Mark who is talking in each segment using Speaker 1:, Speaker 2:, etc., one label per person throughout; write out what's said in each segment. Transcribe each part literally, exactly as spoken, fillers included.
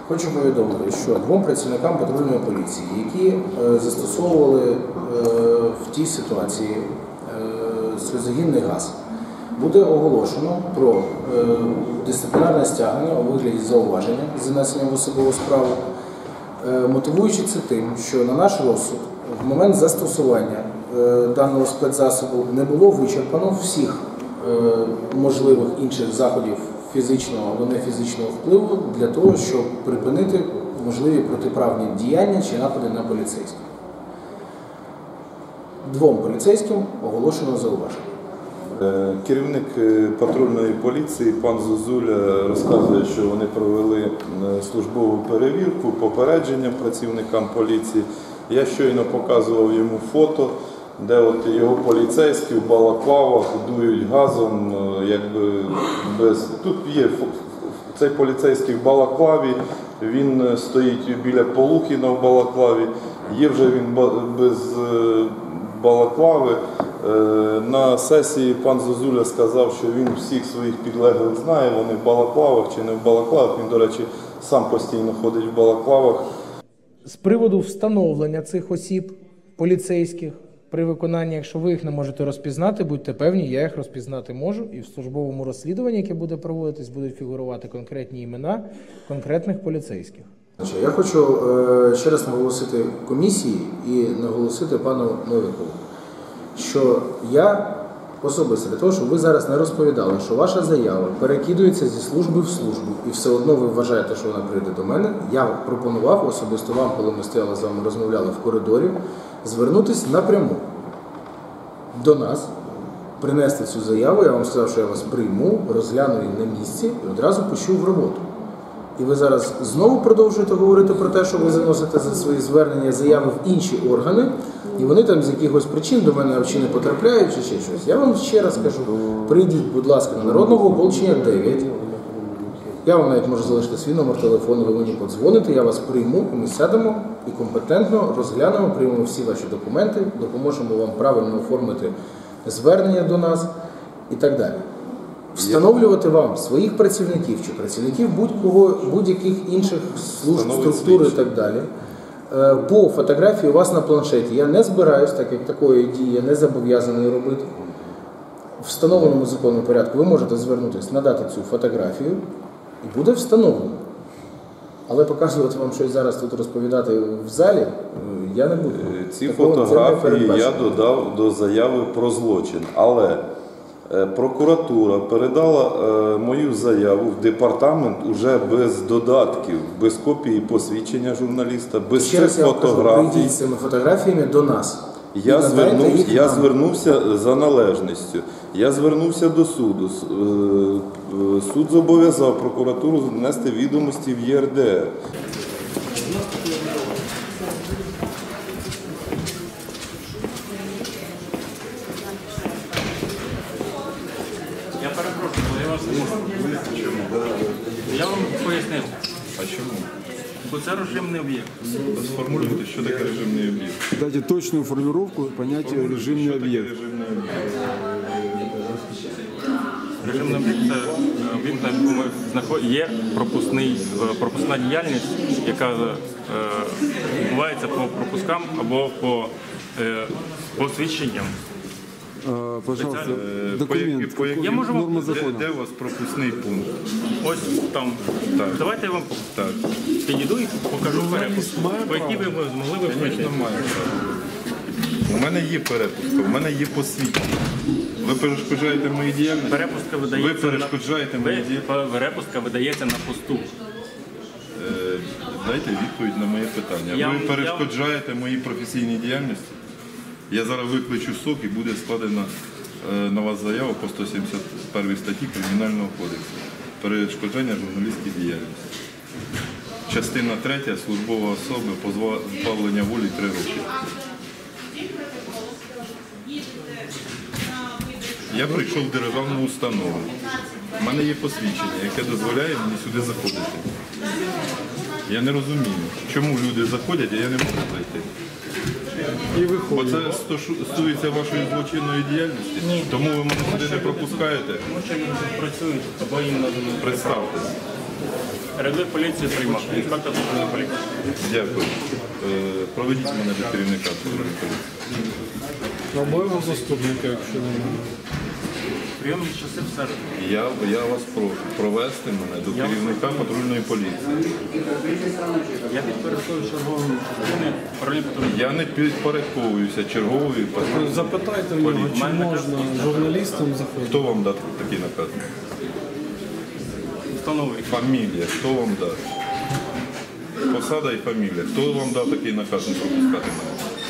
Speaker 1: Хочу повідомити, що двом працівникам патрульної поліції, які е, застосовували е, в тій ситуації е, сльозогінний газ, буде оголошено про е, дисциплінарне стягнення у вигляді зауваження з занесенням в особову справу, е, мотивуючи це тим, що на наш розсуд в момент застосування е, даного спецзасобу не було вичерпано всіх е, можливих інших заходів фізичного або нефізичного впливу для того, щоб припинити можливі протиправні діяння чи напади на поліцейських. Двом поліцейським оголошено зауваження.
Speaker 2: Керівник патрульної поліції пан Зозуля розказує, що вони провели службову перевірку, попередження працівникам поліції. Я щойно показував йому фото, де от його поліцейські в балаклавах дують газом, якби без... Тут є цей поліцейський в балаклаві, він стоїть біля Полухіна в балаклаві, є вже він без балаклави. На сесії пан Зозуля сказав, що він всіх своїх підлеглих знає, вони в балаклавах чи не в балаклавах, він, до речі, сам постійно ходить в балаклавах.
Speaker 3: З приводу встановлення цих осіб поліцейських, при виконанні, якщо ви їх не можете розпізнати, будьте певні, я їх розпізнати можу. І в службовому розслідуванні, яке буде проводитись, будуть фігурувати конкретні імена конкретних поліцейських.
Speaker 1: Я хочу ще раз наголосити комісії і наголосити пану Новикову, що я особисто для того, щоб ви зараз не розповідали, що ваша заява перекидується зі служби в службу і все одно ви вважаєте, що вона прийде до мене, я пропонував особисто вам, коли ми стояли з вами, розмовляли в коридорі, звернутися напряму до нас, принести цю заяву, я вам сказав, що я вас прийму, розгляну її на місці і одразу пущу в роботу. І ви зараз знову продовжуєте говорити про те, що ви заносите за свої звернення заяви в інші органи, і вони там з якихось причин до мене чи не потрапляють, чи ще щось. Я вам ще раз кажу, прийдіть, будь ласка, на Народного ополчення дев'ять. Я вам навіть можу залишити свій номер телефону, ви мені подзвоните, я вас прийму, і ми сядемо і компетентно розглянемо, приймемо всі ваші документи, допоможемо вам правильно оформити звернення до нас і так далі. Встановлювати вам своїх працівників чи працівників будь-кого, будь-яких інших служб, структур і так далі. По фотографії у вас на планшеті я не збираюсь, так як такої дії я не зобов'язаний робити. В встановленому законному порядку ви можете звернутися, надати цю фотографію і буде встановлено. Але показувати вам щось зараз тут розповідати в залі я не буду.
Speaker 2: Ці фотографії я додав до заяви про злочин, але прокуратура передала мою заяву в департамент уже без додатків, без копії посвідчення журналіста, без цих фотографій.
Speaker 1: Прийдіть з цими фотографіями до нас.
Speaker 2: Я, звернув, я звернувся за належністю, я звернувся до суду. Суд зобов'язав прокуратуру внести відомості в Є Ер Де Ер.
Speaker 4: Я перепрошую, але я вас не можу. Я вам пояснив.
Speaker 2: А чому?
Speaker 4: Бо це режимний об'єкт.
Speaker 2: Сформулюйте, що таке режимний об'єкт.
Speaker 5: Дайте точну формулировку поняття режимний об'єкт.
Speaker 4: Режимний об'єкт – це об'єкт, на якому є пропускний, пропускна діяльність, яка е, відбувається по пропускам або по е, посвідченням.
Speaker 5: А, пожалуйста, документ,
Speaker 2: по, по,
Speaker 4: я можу вам...
Speaker 5: норма закону.
Speaker 2: Де, де у вас пропускний пункт?
Speaker 4: Ось там.
Speaker 2: Так.
Speaker 4: Давайте я вам
Speaker 2: Так.
Speaker 4: підійду і покажу перепуск, по якій ви змогли б пройти.
Speaker 2: У мене є перепустка, у мене є посвідчення. Ви перешкоджаєте мої діяльності?
Speaker 4: Перепустка видається,
Speaker 2: Ви перешкоджаєте
Speaker 4: на...
Speaker 2: мої діяльності?
Speaker 4: Перепустка видається на посту.
Speaker 2: Е, дайте відповідь на моє питання.
Speaker 4: Я,
Speaker 2: ви перешкоджаєте
Speaker 4: я...
Speaker 2: моїй професійній діяльності? Я зараз викличу СОК і буде складена е, на вас заява по сто сімдесят першій статті Кримінального кодексу. Перешкоджання журналістській діяльності. Частина третя. Службова особа, позбавлення волі три роки. Я прийшов в державну установу. У мене є посвідчення, яке дозволяє мені сюди заходити. Я не розумію, чому люди заходять, а я не можу зайти. Бо це стосується вашої злочинної діяльності?
Speaker 4: Ні.
Speaker 2: Тому ви мене сюди не пропускаєте?
Speaker 4: Тому що люди працюють, або їм надано.
Speaker 2: Представтесь.
Speaker 4: Рядовий поліції Приймак, інспектор патрульної поліції.
Speaker 2: Дякую. Е, Проведіть мене до керівника патрульної поліції.
Speaker 6: Або його заступника, якщо немає.
Speaker 4: Прийомні часи в середу.
Speaker 2: Я, я вас прошу провести мене до керівника патрульної поліції.
Speaker 4: Я підпорядковую чергової частини патрульної патрульної.
Speaker 2: Я не підпорядковуюся черговою патрульною.
Speaker 6: Запитайте в нього, чи можна журналістам заходити.
Speaker 2: Хто вам дав такий наказ?
Speaker 4: Встановлюю.
Speaker 2: Фамілія. Хто вам дав? Посада і фамілія. Хто вам дав такий наказ не пропускати мене?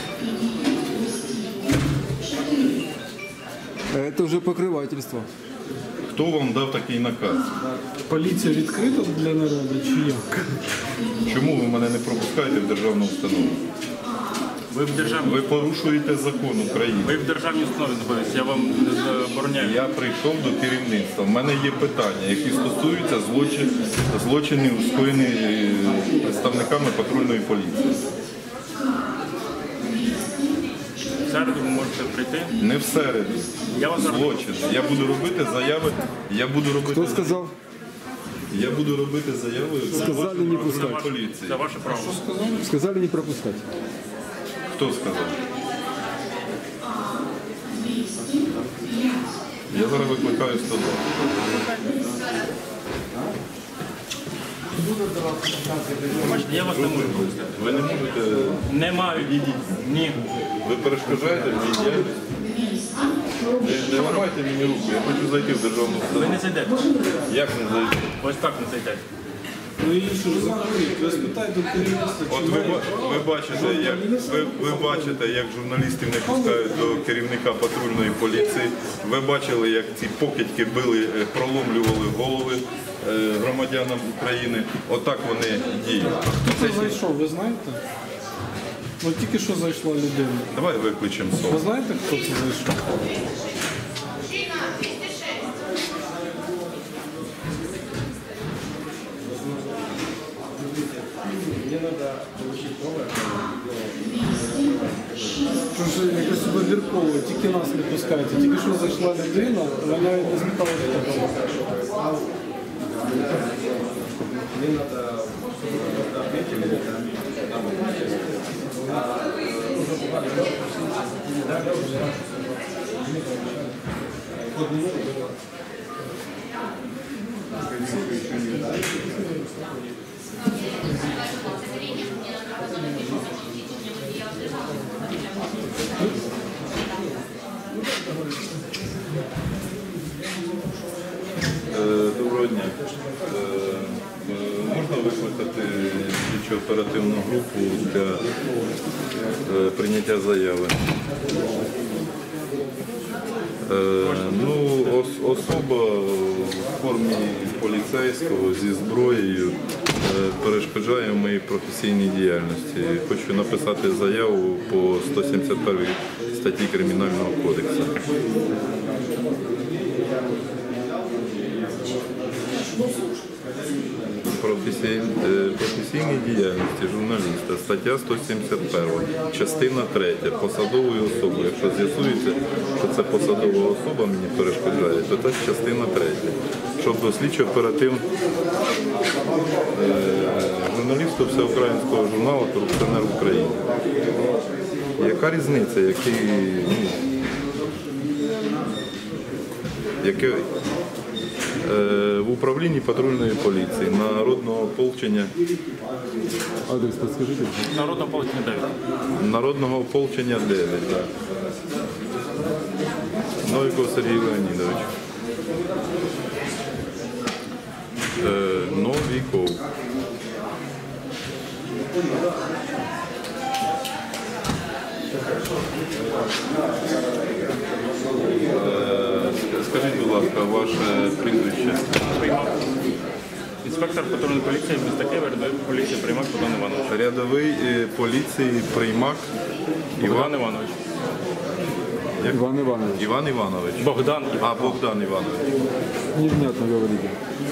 Speaker 5: Это уже покрывательство.
Speaker 2: Хто вам дав такий наказ?
Speaker 6: Поліція відкрита для народу, чи як?
Speaker 2: Чому ви мене не пропускаєте в державну установу?
Speaker 4: Ви в державній,
Speaker 2: Ви порушуєте закон України.
Speaker 4: ви в державній установі знаходитесь, я вам не забороняю.
Speaker 2: Я прийшов до керівництва. У мене є питання, які стосуються злочин, злочинів, скоєних е, представниками патрульної поліції.
Speaker 4: В середу ви можете прийти.
Speaker 2: Не в середу.
Speaker 4: Я вас зараз-
Speaker 2: Злочин. Я буду робити заяви. Я буду робити.
Speaker 5: Кто сказал?
Speaker 2: Я буду робити заяви.
Speaker 5: Сказали не пускать.
Speaker 4: Це
Speaker 2: Поліції.
Speaker 4: ваше право.
Speaker 5: Сказали не пропускать.
Speaker 2: Хто сказав? Я зараз викликаю сто два.
Speaker 4: Бачите, я вас не можу пропустити.
Speaker 2: Ви не можете.
Speaker 4: Не маю. Ні.
Speaker 2: Ви перешкоджаєте мені діяльність? Не, не ламайте мені руку, я хочу зайти в державну
Speaker 4: Ви
Speaker 2: установу.
Speaker 4: не зайдете.
Speaker 2: Як не зайти?
Speaker 4: Ось так не зайдете.
Speaker 6: Ну і що ж закрить? Ви спитайте у керівництва,
Speaker 2: От
Speaker 6: чи
Speaker 2: ви,
Speaker 6: має
Speaker 2: ба- ви бачите, як ви, ви бачите, як журналістів не пускають до керівника патрульної поліції. Ви бачили, як ці покидьки били, е, проломлювали голови е, громадянам України. Отак вони діють.
Speaker 6: хто зайшов, ви знаєте? Ну тільки що зайшла людина.
Speaker 2: Давай викличемо
Speaker 6: Ви
Speaker 2: СОВ.
Speaker 6: знаєте, хто це зайшов? Тому що якось вибірково, тільки нас не пускаєте. Тільки що зайшла людина, вона навіть не спитала, хто це.
Speaker 2: Е, Доброго дня. Е, е, Можна викликати слідчо оперативну групу для е, прийняття заяви? Е, Ну, ос- особа в формі поліцейського зі зброєю е, перешкоджає моїй професійній діяльності. Хочу написати заяву по сто сімдесят першій статті Кримінального кодексу. Професій- е, професійній діяльності журналіста, стаття сто сімдесят перша, частина третя, посадовою особою. Якщо з'ясується, що це посадова особа мені перешкоджає, то це частина третя. Щоб слідчо оперативно е, журналісту всеукраїнського журналу «Корупціонер в Україні». Яка різниця, який, ну, яке, Е, в управлінні патрульної поліції народного ополчення
Speaker 5: Адрес подскажите.
Speaker 4: Народна поліція дев'ять.
Speaker 2: народного ополчення дев'ять. Так. Новіков Сергій Леонідович. Е, Новіков. Е, Скажіть, будь ласка, ваше прізвище?
Speaker 4: Приймак. Інспектор патрульної поліції міста Києва, рядовий поліції Приймак Богдан Іванович.
Speaker 2: Рядовий е, поліції Приймак
Speaker 4: Богдан
Speaker 2: Іван,
Speaker 4: Іванович.
Speaker 5: Иван Иванович.
Speaker 2: Іван Іванович.
Speaker 4: Богдан
Speaker 2: А,
Speaker 4: Іванович.
Speaker 2: Богдан Іванович.
Speaker 5: Невнятно говорите.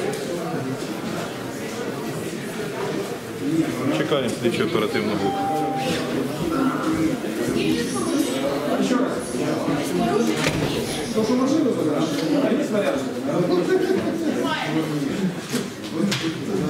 Speaker 2: Чекаємо слідчу оперативну групу.
Speaker 1: Машину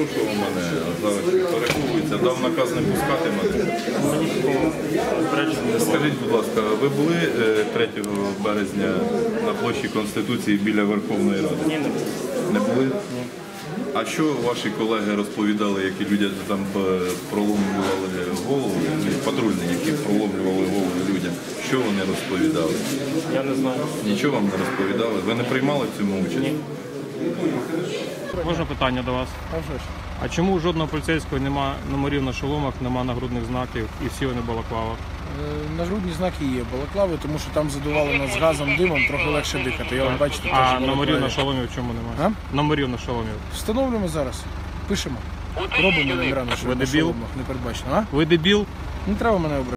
Speaker 2: вислухав мене, а зараз переховується, дав наказ не пускати мене.
Speaker 4: Мені такого попередження не
Speaker 2: Скажіть, будь ласка, ви були е, третього березня на площі Конституції біля Верховної Ради?
Speaker 4: Ні, не було.
Speaker 2: Не були? Ні. А що ваші колеги розповідали, які люди там е, проломлювали голову, патрульні, які проломлювали голову людям? Що вони розповідали?
Speaker 4: Я не знаю.
Speaker 2: Нічого вам не розповідали? Ви не приймали в цьому участь?
Speaker 4: Ні.
Speaker 7: Можна питання до вас? А чому жодного поліцейського нема номерів на шоломах, нема нагрудних знаків і всі вони в балаклавах?
Speaker 3: Е, Нагрудні знаки є балаклави, тому що там задувало нас газом, димом, трохи легше дихати. Я вам бачите, теж
Speaker 7: А
Speaker 3: балаклаві.
Speaker 7: номерів на шоломів чому немає?
Speaker 3: А?
Speaker 7: Номерів на шоломів.
Speaker 3: Встановлюємо зараз. Пишемо. Робимо номера на
Speaker 7: Ви
Speaker 3: на
Speaker 7: дебіл?
Speaker 3: шоломах, не передбачено. А?
Speaker 7: Ви дебіл?
Speaker 3: Не треба мене обрати.